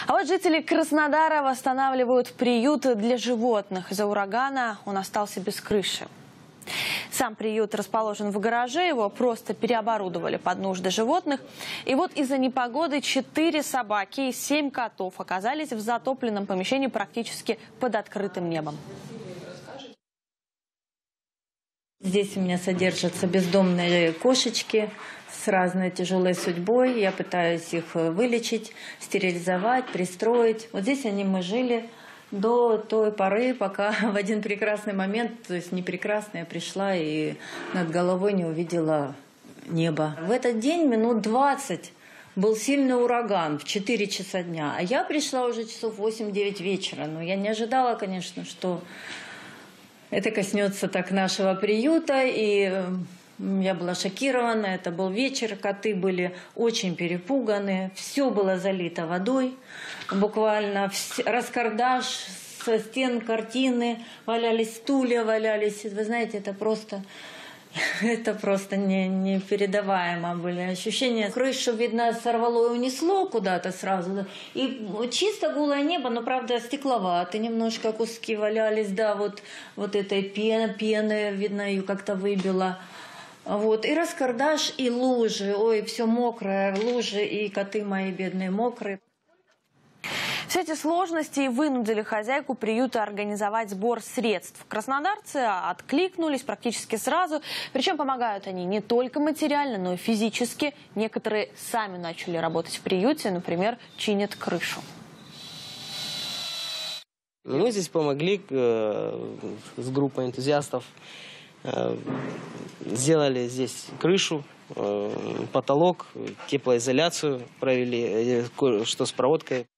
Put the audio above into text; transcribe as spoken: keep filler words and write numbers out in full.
А вот жители Краснодара восстанавливают приют для животных. Из-за урагана он остался без крыши. Сам приют расположен в гараже, его просто переоборудовали под нужды животных. И вот из-за непогоды четыре собаки и семь котов оказались в затопленном помещении практически под открытым небом. Здесь у меня содержатся бездомные кошечки с разной тяжелой судьбой. Я пытаюсь их вылечить, стерилизовать, пристроить. Вот здесь они мы жили до той поры, пока в один прекрасный момент, то есть не прекрасный, я пришла и над головой не увидела небо. В этот день минут двадцать был сильный ураган в четыре часа дня, а я пришла уже часов восемь-девять вечера. Но я не ожидала, конечно, что это коснется так нашего приюта, и я была шокирована. Это был вечер, коты были очень перепуганы, все было залито водой, буквально раскардаш, со стен картины, валялись стулья, валялись. Вы знаете, это просто, это просто не, непередаваемо были ощущения. Крышу, видно, сорвало и унесло куда-то сразу. И чисто голое небо, но, правда, стекловато. Немножко куски валялись, да, вот, вот этой пены, пены, видно, ее как-то выбило. Вот, и раскардаш, и лужи. Ой, все мокрое, лужи, и коты мои бедные мокрые. Все эти сложности вынудили хозяйку приюта организовать сбор средств. Краснодарцы откликнулись практически сразу. Причем помогают они не только материально, но и физически. Некоторые сами начали работать в приюте, например, чинят крышу. Мы здесь помогли э, с группой энтузиастов. Э, сделали здесь крышу, э, потолок, теплоизоляцию провели, э, что с проводкой.